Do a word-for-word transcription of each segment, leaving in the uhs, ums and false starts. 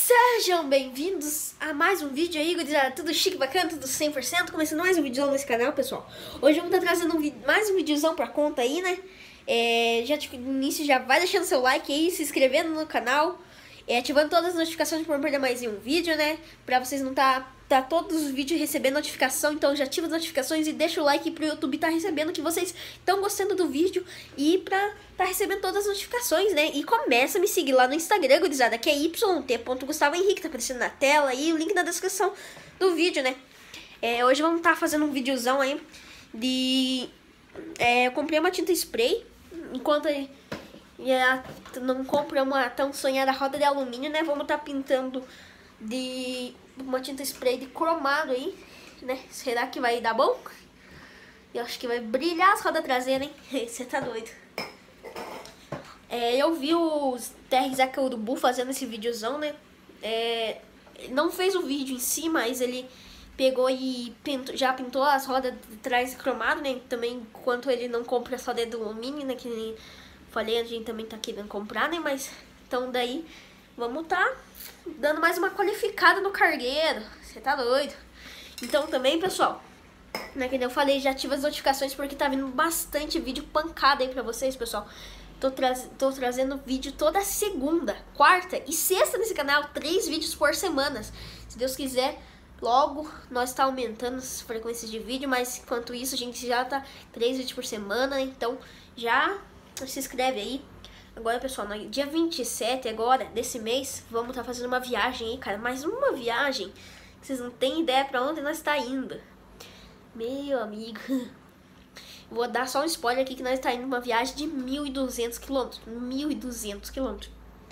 Sejam bem-vindos a mais um vídeo aí, gurizada, tudo chique, bacana, tudo cem por cento, começando mais um vídeo nesse canal, pessoal. Hoje vamos estar trazendo um, mais um videozão pra conta aí, né? É, já de início já vai deixando seu like aí, se inscrevendo no canal, é, ativando todas as notificações para não perder mais nenhum vídeo, né? Pra vocês não tá, tá todos os vídeos recebendo notificação, então já ativa as notificações e deixa o like pro YouTube tá recebendo que vocês estão gostando do vídeo e pra tá recebendo todas as notificações, né? E começa a me seguir lá no Instagram, gurizada, que é y t ponto gustavo henrique, tá aparecendo na tela aí, o link na descrição do vídeo, né? É, hoje vamos estar tá fazendo um videozão aí de... É, eu comprei uma tinta spray, enquanto é, não compramos a tão sonhada roda de alumínio, né? Vamos estar tá pintando de uma tinta spray de cromado aí, né? Será que vai dar bom? Eu acho que vai brilhar as rodas traseiras, hein? Você tá doido. É, eu vi o T R Zeca Urubu fazendo esse videozão, né? É, não fez o vídeo em si, mas ele pegou e pintou, já pintou as rodas de trás cromado, né? Também, enquanto ele não compra só de alumínio, né? Que nem falei, a gente também tá querendo comprar, né? Mas, então daí, vamos tá dando mais uma qualificada no cargueiro. Você tá doido? Então também, pessoal, né? Que eu falei, já ativa as notificações porque tá vindo bastante vídeo pancada aí pra vocês, pessoal. Tô, tra tô trazendo vídeo toda segunda, quarta e sexta nesse canal, três vídeos por semana. Se Deus quiser, logo nós tá aumentando as frequências de vídeo, mas enquanto isso a gente já tá três vídeos por semana, né? Então já se inscreve aí. Agora, pessoal, no dia vinte e sete agora, desse mês, vamos tá fazendo uma viagem aí, cara. Mais uma viagem, vocês não têm ideia pra onde nós tá indo. Meu amigo... Vou dar só um spoiler aqui que nós tá indo numa viagem de mil e duzentos quilômetros. mil e duzentos quilômetros.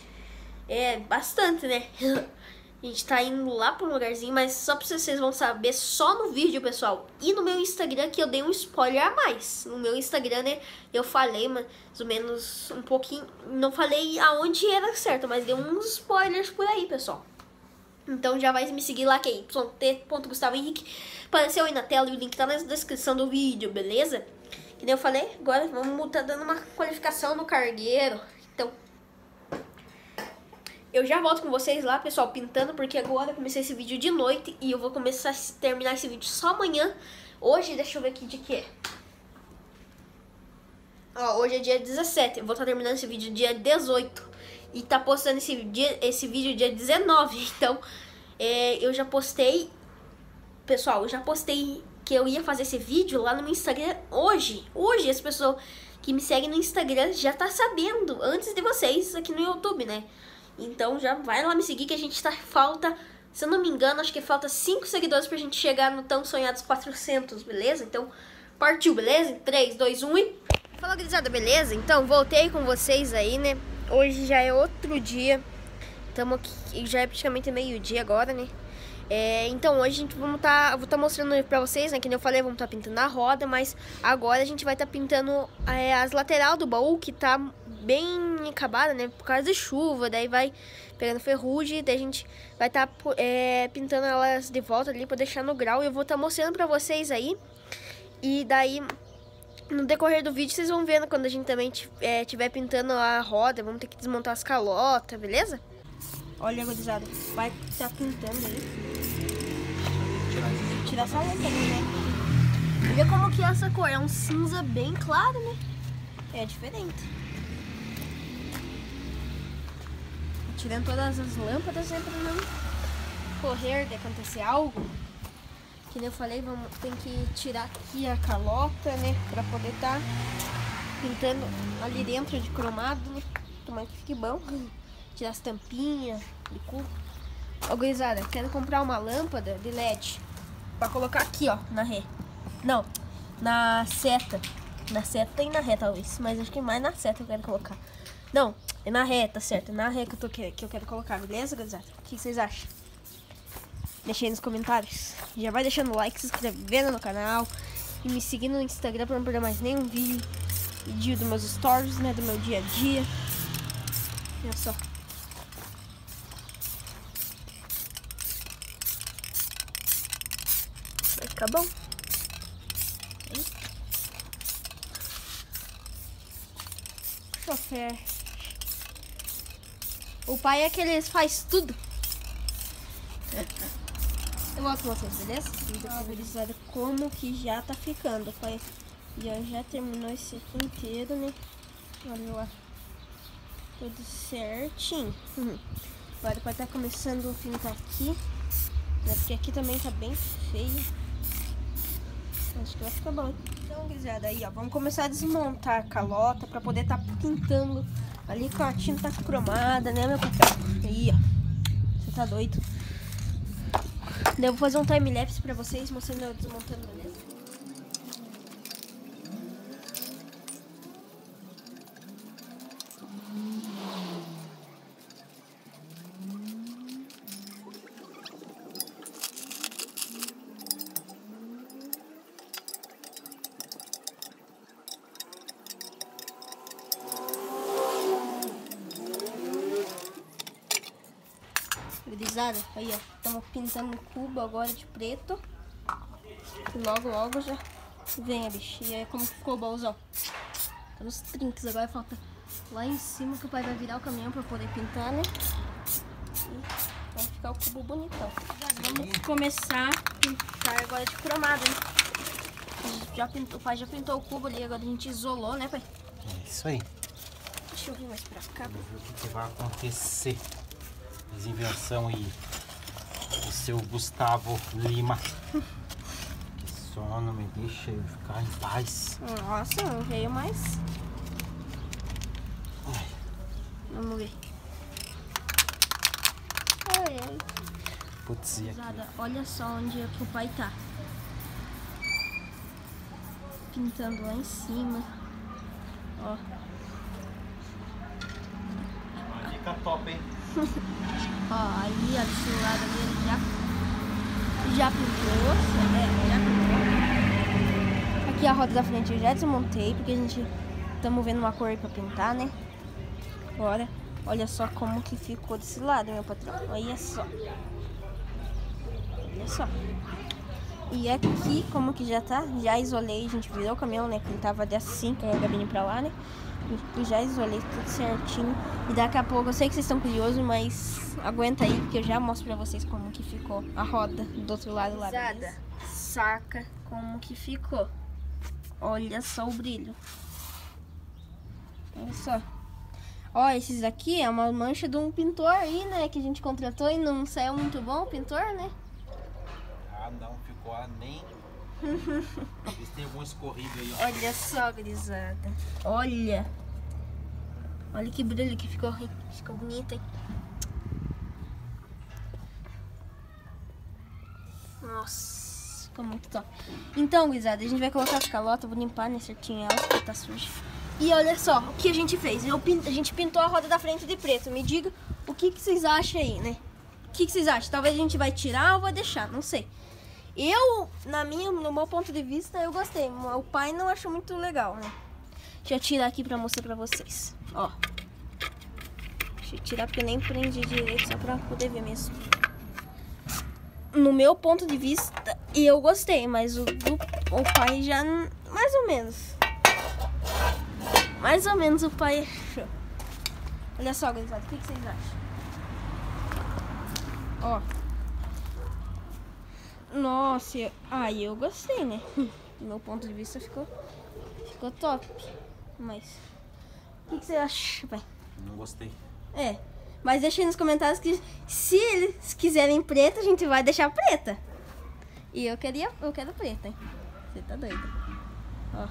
É bastante, né? A gente tá indo lá pra um lugarzinho, mas só pra vocês vão saber só no vídeo, pessoal. E no meu Instagram que eu dei um spoiler a mais. No meu Instagram, né, eu falei mais ou menos um pouquinho. Não falei aonde era certo, mas dei uns spoilers por aí, pessoal. Então já vai me seguir lá, que é y t ponto gustavo henrique. Apareceu aí na tela e o link tá na descrição do vídeo, beleza? Que nem eu falei, agora vamos tá dando uma qualificação no cargueiro. Então, eu já volto com vocês lá, pessoal, pintando, porque agora eu comecei esse vídeo de noite e eu vou começar a terminar esse vídeo só amanhã. Hoje, deixa eu ver aqui de que é. Ó, hoje é dia dezessete, eu vou estar tá terminando esse vídeo dia dezoito. E tá postando esse, dia, esse vídeo dia dezenove, então é, eu já postei, pessoal, eu já postei que eu ia fazer esse vídeo lá no meu Instagram hoje. Hoje as pessoas que me seguem no Instagram já tá sabendo, antes de vocês aqui no YouTube, né? Então já vai lá me seguir que a gente tá, falta, se eu não me engano, acho que falta cinco seguidores pra gente chegar no tão sonhados quatrocentos, beleza? Então partiu, beleza? três, dois, um e... Fala, gurizada, beleza? Então voltei com vocês aí, né? Hoje já é outro dia, estamos aqui, já é praticamente meio-dia agora, né? É, então hoje a gente vamos tá, vou estar tá mostrando pra vocês, né? Que nem eu falei, vamos estar tá pintando a roda, mas agora a gente vai estar tá pintando é, as lateral do baú, que tá bem acabada, né? Por causa de chuva, daí vai pegando ferrugem, daí a gente vai estar tá, é, pintando elas de volta ali pra deixar no grau. E eu vou estar tá mostrando pra vocês aí, e daí... No decorrer do vídeo vocês vão vendo quando a gente também estiver é, pintando a roda, vamos ter que desmontar as calotas, beleza? Olha, gurizada, vai estar tá pintando aí. Tirar essa lâmpada ali, né? Olha como que é essa cor, é um cinza bem claro, né? É diferente. Tirando todas as lâmpadas, né, pra não correr de acontecer algo. Que nem eu falei, vamos, tem que tirar aqui a calota, né? Pra poder estar tá pintando ali dentro de cromado, né? Tomara que fique bom. Tirar as tampinhas de cubo. Ó, gurizada, quero comprar uma lâmpada de L E D pra colocar aqui, ó, na ré. Não, na seta. Na seta e na ré, talvez. Mas acho que mais na seta eu quero colocar. Não, é na ré, tá certo. É na ré que eu, tô, que eu quero colocar, beleza, gurizada? O que vocês acham? Deixa aí nos comentários. Já vai deixando o like, se inscrevendo no canal e me seguindo no Instagram pra não perder mais nenhum vídeo, vídeo dos meus stories, né, do meu dia a dia. Olha só. Vai ficar bom. Chofer. O pai é que ele faz tudo. Eu volto com vocês, beleza? Ó, gurizada, como que já tá ficando. O pai já, já terminou esse aqui inteiro, né? Olha lá. Tudo certinho. Uhum. Agora o pai tá começando a pintar aqui, né? Porque aqui também tá bem feio. Acho que vai ficar bom. Então, gurizada, aí ó, vamos começar a desmontar a calota pra poder tá pintando ali com a tinta cromada, né, meu patrão? Aí, ó, você tá doido? Daí eu vou fazer um time-lapse pra vocês mostrando eu desmontando, beleza? Gurizada, aí ó, estamos pintando o cubo agora de preto. E logo, logo já vem a bicha. E aí como que ficou o baúzão? Tá nos trinques, agora falta lá em cima que o pai vai virar o caminhão pra poder pintar, né? E vai ficar o cubo bonitão. Vamos começar a pintar agora de cromado, né? Já pintou, o pai já pintou o cubo ali, agora a gente isolou, né, pai? É isso aí. Deixa eu vir mais pra cá. Vamos ver o que, que vai acontecer. Desinvenção e o seu Gustavo Lima. Que sono, me deixa eu ficar em paz. Nossa, não veio mais. Ai. Vamos ver. Ai, ai. Putz, e aqui? Olha só onde é que o pai tá. Pintando lá em cima. Ó. Uma dica top, hein? Ó, aí, ó, desse lado ali, ele já, já pintou, é, já pintou. Aqui a roda da frente eu já desmontei, porque a gente estamos vendo uma cor aí pra pintar, né? Agora, olha só como que ficou desse lado, meu patrão. Olha só. Olha só. E aqui, como que já tá, já isolei, a gente virou o caminhão, né? Que ele tava de assim, com a gabine pra lá, né? E já isolei tudo certinho. E daqui a pouco, eu sei que vocês estão curiosos, mas aguenta aí que eu já mostro pra vocês como que ficou a roda do outro lado lá. Beleza? Saca como que ficou. Olha só o brilho. Olha só. Ó, esses aqui é uma mancha de um pintor aí, né? Que a gente contratou e não saiu muito bom o pintor, né? Ah, não ficou nem... Eles tem algum escorrido aí, ó. Olha só, gurizada. Olha. Olha que brilho que ficou. Ficou bonito, hein? Nossa, ficou muito top. Então, gurizada, a gente vai colocar as calotas. Vou limpar, né, certinho elas, porque tá suja. E olha só o que a gente fez. Eu pint... A gente pintou a roda da frente de preto. Me diga o que, que vocês acham aí, né? O que, que vocês acham? Talvez a gente vai tirar ou vai deixar, não sei. Eu, na minha, no meu ponto de vista, eu gostei. O pai não achou muito legal, né? Deixa eu tirar aqui pra mostrar pra vocês. Ó. Deixa eu tirar porque eu nem prendi direito, só pra poder ver mesmo. No meu ponto de vista, eu gostei, mas o, do, o pai já, mais ou menos. Mais ou menos o pai achou. Olha só, gurizada, o que, que vocês acham? Ó. Nossa, eu... ah, eu gostei, né? Do meu ponto de vista ficou, ficou top. Mas, o que, que você acha, pai? Não gostei. É, mas deixa aí nos comentários que se eles quiserem preta, a gente vai deixar preta. E eu queria, eu quero preta, hein? Você tá doido? Ó.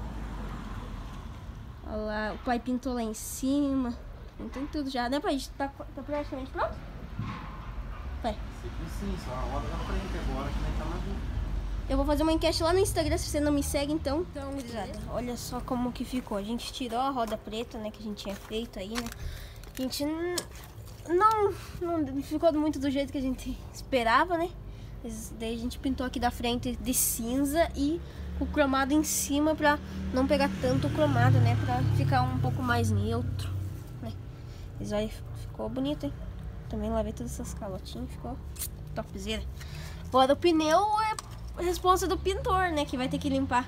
Olha lá, o pai pintou lá em cima. Pintou em tudo já, né, pai? Tá, tá praticamente pronto? Pai. Sim, só a roda da frente agora que nem tá mais duro. Eu vou fazer uma enquete lá no Instagram, se você não me segue, então. Então, gurizada, olha só como que ficou. A gente tirou a roda preta, né, que a gente tinha feito aí, né? A gente não, não ficou muito do jeito que a gente esperava, né? Mas daí a gente pintou aqui da frente de cinza e o cromado em cima pra não pegar tanto o cromado, né? Pra ficar um pouco mais neutro, né? Mas aí ficou bonito, hein? Também lavei todas essas calotinhas, ficou topzera. Agora o pneu é responsa do pintor, né? Que vai ter que limpar.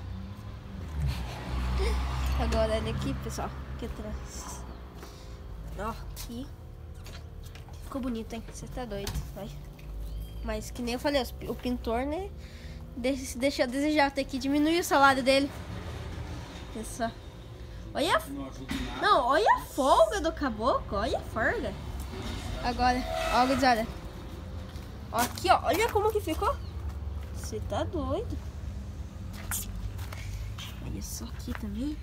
Agora olha aqui, pessoal, aqui atrás. Ó, aqui. Ficou bonito, hein? Você tá doido, vai. Mas que nem eu falei, o pintor, né, deixa, deixa a desejar, tem que diminuir o salário dele. Isso. Olha a... Não, olha a folga do caboclo, olha a folga. Agora, ó, gurizada. Ó, aqui, ó, olha como que ficou. Você tá doido. Olha só aqui também.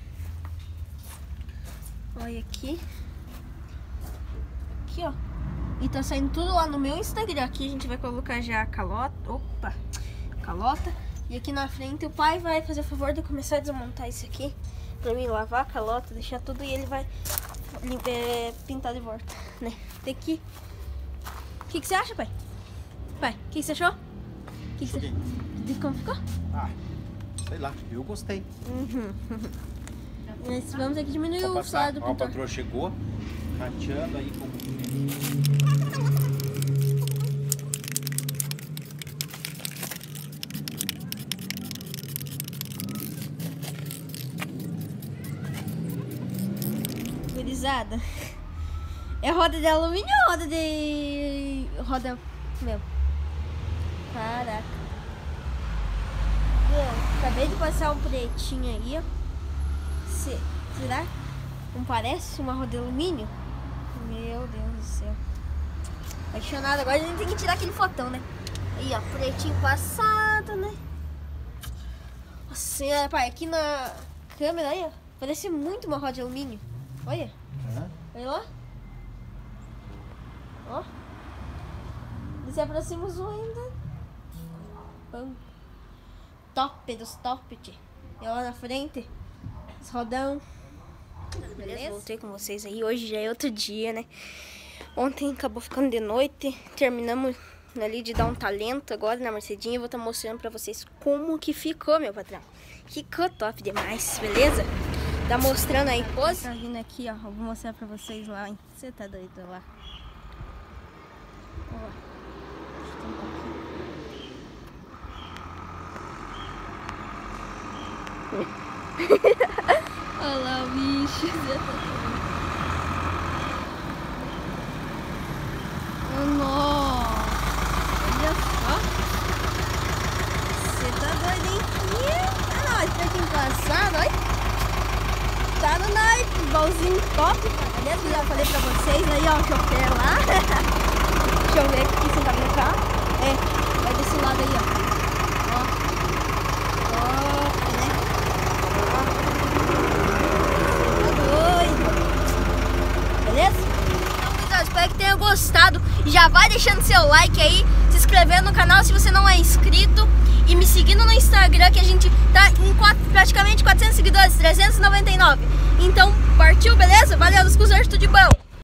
Olha aqui. Aqui, ó. E tá saindo tudo lá no meu Instagram. Aqui a gente vai colocar já a calota. Opa! Calota. E aqui na frente o pai vai fazer o favor de começar a desmontar isso aqui. Pra mim lavar a calota, deixar tudo e ele vai é, pintar de volta, né? Tem que... O que, que você acha, pai? Pai, o que, que você achou? O que, que você... De como ficou? Ah, sei lá, eu gostei. Uhum. Mas vamos aqui diminuir Só o passar, salário do ó, a pintor. patroa chegou, rateando aí com... Gurizada. É roda de alumínio ou roda de... Roda... Meu. Caraca. Meu, acabei de passar um pretinho aí, ó. Se, será? Não parece uma roda de alumínio? Meu Deus do céu. Apaixonado. Agora a gente tem que tirar aquele fotão, né? Aí, ó. Pretinho passado, né? Nossa, pai, aqui na câmera aí, ó. Parece muito uma roda de alumínio. Olha. Uhum. Olha lá. Ó. E se aproxima o zoom ainda. Pum. Top dos top, tchê. E lá na frente, os rodão. Beleza? Voltei com vocês aí. Hoje já é outro dia, né? Ontem acabou ficando de noite. Terminamos ali de dar um talento agora na Mercedinha. Eu vou estar mostrando pra vocês como que ficou, meu patrão. Ficou top demais, beleza? Tá mostrando aí, pose? Tá vindo aqui, ó. Eu vou mostrar pra vocês lá, hein? Você tá doido lá. Ó. Olha lá o bicho. Oh, nossa. Olha só. Você tá doido, hein? Ah, não, esse pretinho passado, olha. Tá no naipe, balzinho top. Aliás, eu já falei pra vocês aí, ó, o chofer lá. Deixa eu ver aqui se tá no carro. É, vai desse lado aí, ó. Ó. Ó, né? Ó. Tá doido. Beleza? Então, pessoal, espero que tenham gostado. Já vai deixando seu like aí, se inscrevendo no canal se você não é inscrito. E me seguindo no Instagram, que a gente tá em quatro, praticamente quatrocentos seguidores, trezentos e noventa e nove. Então, partiu, beleza? Valeu, nos cruzeiros, tudo de bom!